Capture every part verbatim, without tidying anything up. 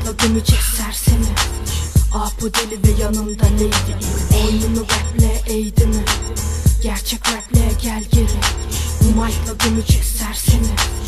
mic'la gömecek sersemi. Apo deli ve yanında lady. Oyununu raple eğdi mi? Gerçek raple gel geri. Bu mic'la gömecek sersemi.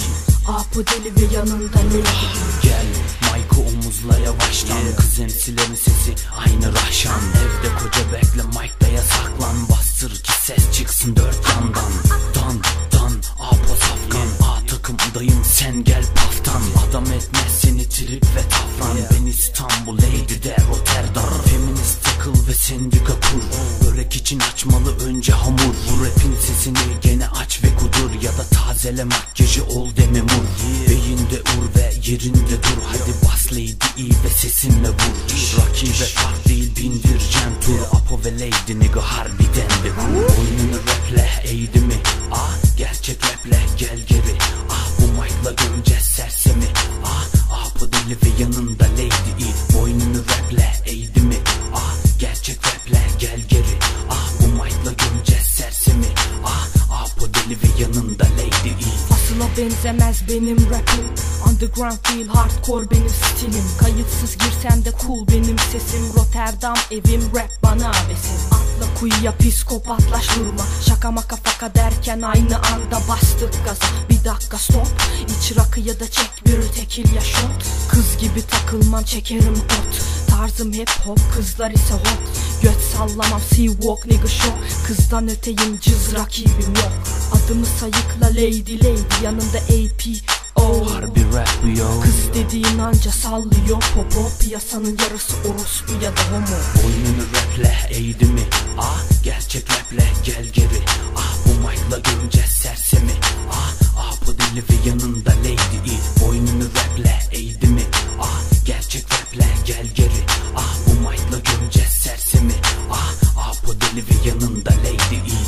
Apo deli ve yanında lady. Gel mic'ı omuzla yavaştan, yeah. Kız emsilerin sesi aynı rahşan. Evde koca bekle mic'da yasaklan. Bastır ki ses çıksın dört yandan. Dan dan Apo safkan. A takımdayım sen gel paftan. Adam etmez seni trip ve tafran, yeah. Ben İstanbul Lady de Rotterdam. Feminist takıl ve sendika kur. Börek için açmalı önce hamur. Bu rapin sesini gene aç ve kudur. Ya da tazele makyajı ol de memur, yeah. Beyinde ur ve yerinde dur. Hadi bas lady iyi ve sesinle vur. Rakibe fark değil bindireceğim tur. Apo ve lady nigga harbiden de cool. Oyununu raple eğdi mi? Ah gerçek raple gel geri. Ah bu mic'la göreceğiz sersemi. Ah Apo deli ve yanında lady iyi. Oyununu raple eğdi mi? Ah gerçek raple gel geri. Ah bu mic'la göreceğiz sersemi. Ah Apo deli ve yanında lady iyi. Asla benzemez benim rapim. Underground değil hardcore benim stilim. Kayıtsız girsem de cool benim sesim. Rotterdam evim rap bana besin. Atla kuyuya psikopatlaş durma. Şaka maka faka derken aynı anda bastık gaza. Bir dakika stop. İç rakı ya da çek bir tekil ya shot. Kız gibi takılmam çekerim ot. Tarzım hip hop kızlar ise hot. Göt sallamam see walk nigga show. Kızdan öteyim cız rakibim yok. Adımı sayıkla lady lady yanında A P O. Harbi rap yo. Kız dediğin anca sallıyor popo. Piyasanın yarısı orospu ya da homo. Oyununu raple eğdi mi? Ah gerçek raple gel geri. Ah bu mic'la göreceğiz sersemi. Ah Apo deli ve yanında lady iyi. Oyununu raple eğdi mi? Ah gerçek raple gel geri. Ah bu mic'la göreceğiz sersemi. Ah Apo deli ve yanında lady iyi.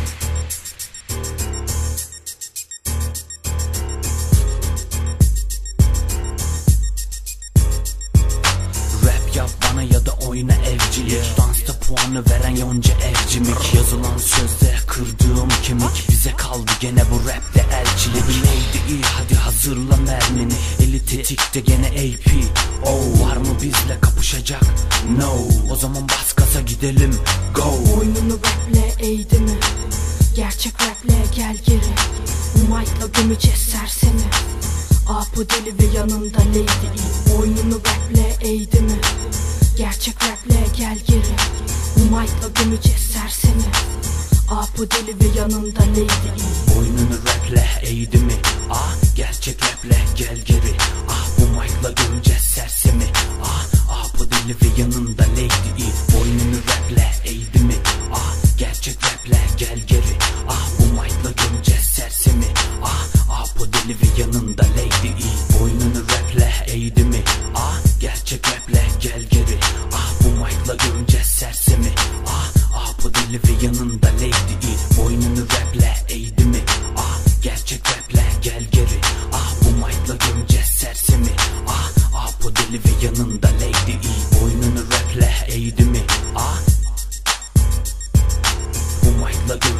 Yap bana ya da oyna evcilik, yeah. Dansta puanı veren yonca evcimik. Yazılan sözde kırdığım kemik. Bize kaldı gene bu rapte elçilik. Lady iyi hadi hazırla mermini. Eli tetikte gene A P O. Var mı bizle kapışacak? No. O zaman bas gaza gidelim go. Oyununu raple eğdi mi? Gerçek raple gel geri. Bu mic'la gömeceğiz sersemi. Apo deli ve yanında lady. Oyununu raple eğdi mi? Gerçek raple gel geri. Bu mic'la gömeceğiz sersemi. Apo deli ve yanında lady. Oyununu raple eğdi mi? Ah gerçek raple gel geri. Ah bu mic'la gömeceğiz sersemi. Ah Apo deli ve yanında lady. Oyununu raple eğdi mi? Ah gerçek raple gel geri. Ah bu mic'la gömeceğiz sersemi. Ah Apo deli ve yanında lady. Oyununu raple eğdi mi? Ah gerçek raple gel geri. Ah bu mic'la göreceğiz sersemi. Ah Apo deli ve yanında lady. Oyununu raple eğdi mi? Ah gerçek raple gel geri. Ah bu mic'la göreceğiz sersemi. Ah Apo deli ve yanında lady. Oyununu raple eğdi mi? Ah bu mic'la göreceğiz